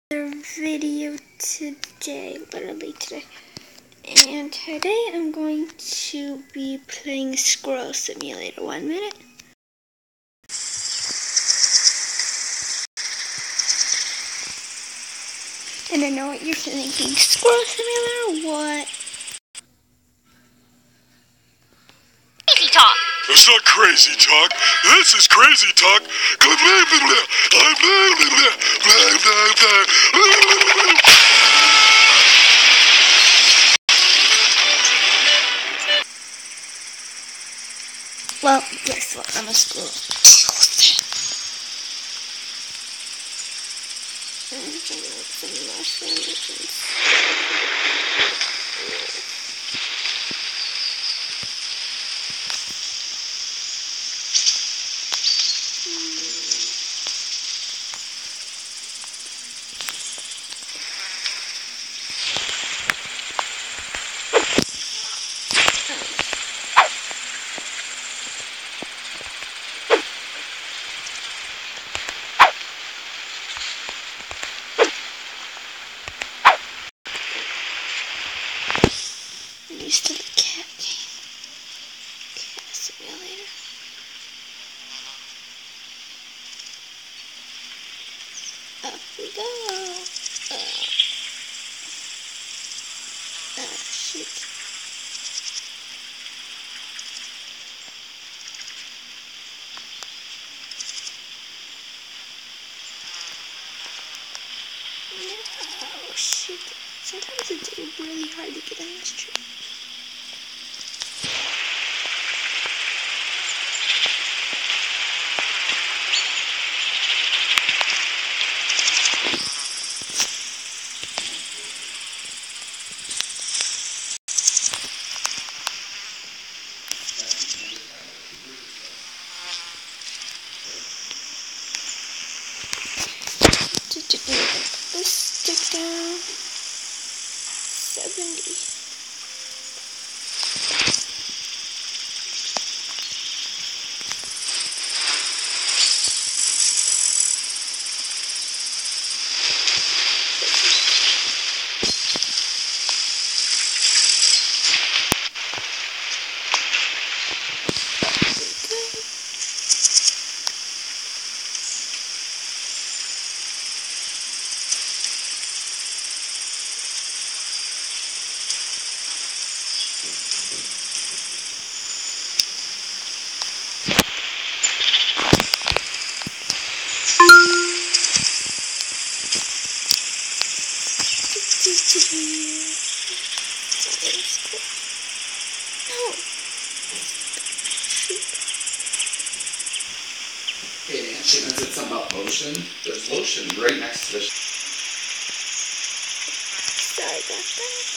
another video today, literally today. And today I'm going to be playing Squirrel Simulator. 1 minute. And I know what you're thinking. Squirrel Simulator? What? Crazy talk. It's not crazy talk. This is crazy talk. Well, guess what? I'm a squirrel. I'm trying to make some mushrooms. I'm used to the cat game. Cat simulator. Up we go. Shoot. Oh shoot. Sometimes it's really hard to get on this tree. Let's stick down 70. Hey, Nan, shouldn't I said something about lotion? There's lotion right next to the... Sorry about that.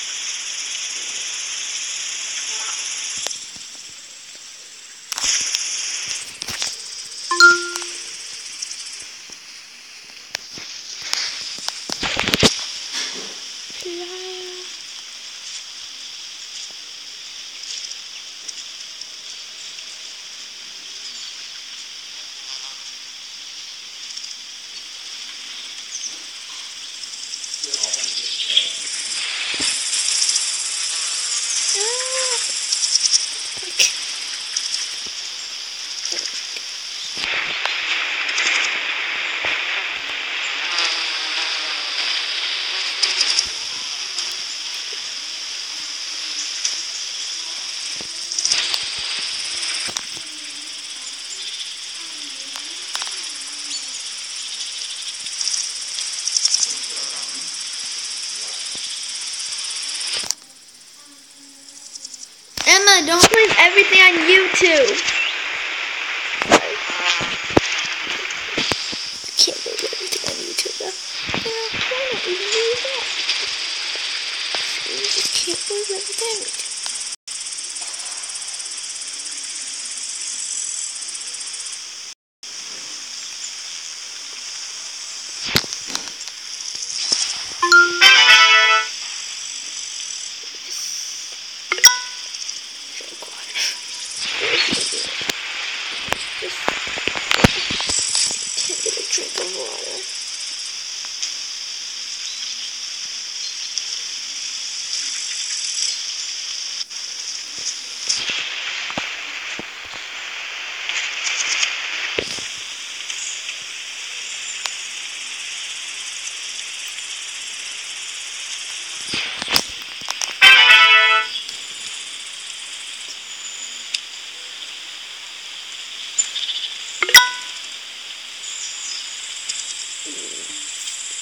Emma, don't leave everything on YouTube. I can't leave everything on YouTube though. Why not even do that? You just can't leave everything on YouTube. Can't get a drink of water.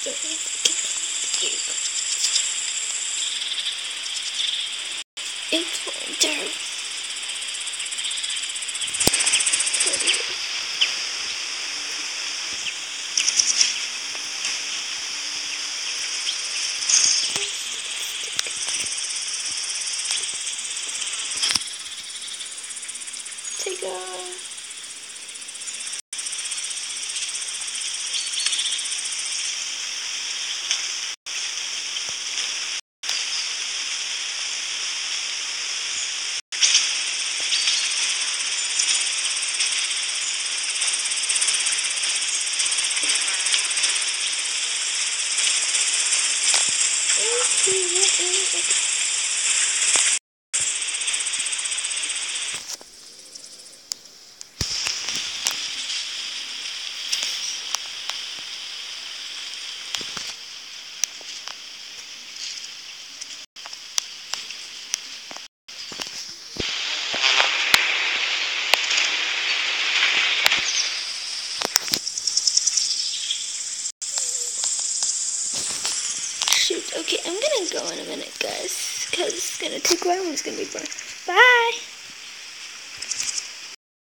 It's winter. Take off. Shoot, okay, I'm gonna go in a minute, guys, because it's gonna take a while and it's gonna be fun. Bye!